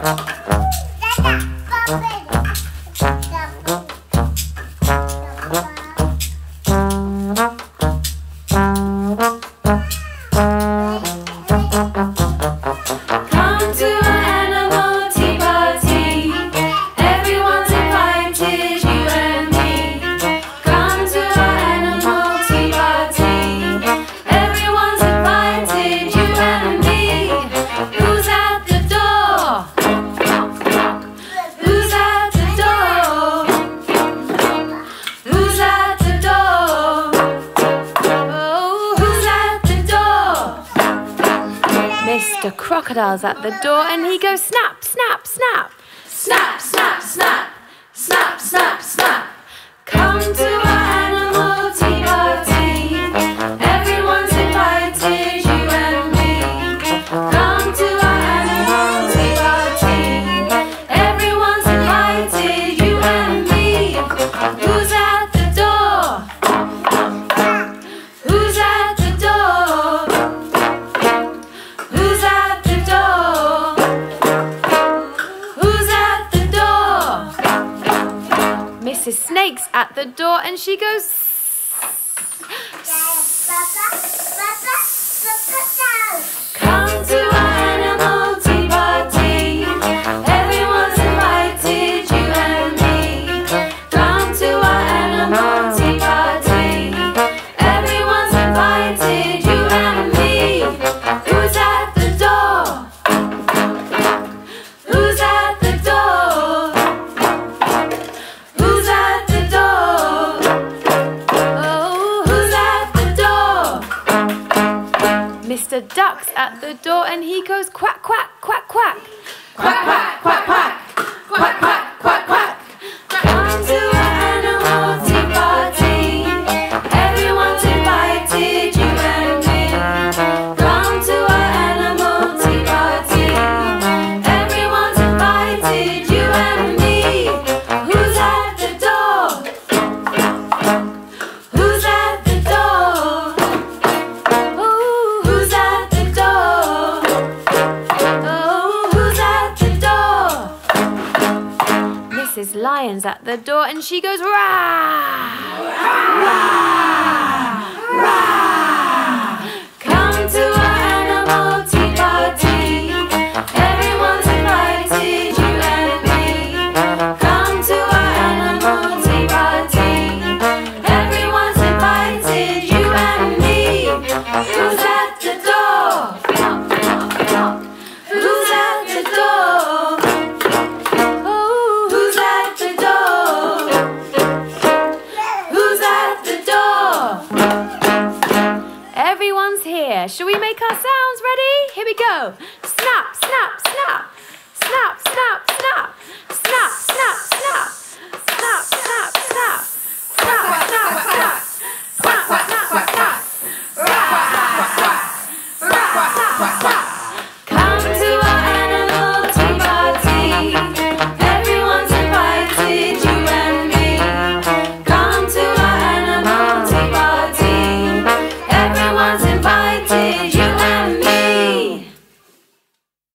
Mr. Crocodile's at the door and he goes snap, snap, snap. Snap, snap, snap. Snap, snap, snap. Come to our animal tea party. Everyone's invited, you and me. Come to our animal tea party. Everyone's invited, you and me. Who's at the door? Who's at the door? Who's at the door? Who's at the door? Mrs. Snake's at the door and she goes come to our animal tea party. Everyone's invited, you and me. Come to our animal tea party. Everyone's invited, you and me. Who's at the door? Who's at the door? Who's at the door? Oh, who's at the door? Mr. Duck's at the door and he goes quack, quack, quack, quack. Quack, quack, quack, quack. Quack, quack, quack, quack. Come to our animal tea party. Everyone's invited, you and me. Come to our animal tea party. Everyone's invited, you and me. Who's at the door? Who's at the door? Oh, who's at the door? Oh, who's at the door? Mrs. Lion's at the door and she goes rah! Rah! Rah! Come to our animal tea party. Everyone's invited, you and me. Come to our animal tea party. Everyone's invited, you and me. Who's at the door? Who's at the door? Oh, who's at the door? Who's at the door? Everyone's here. Shall we make our sounds ready? Here we go. Snap, snap, snap. Snap, snap, snap. Snap, snap, snap.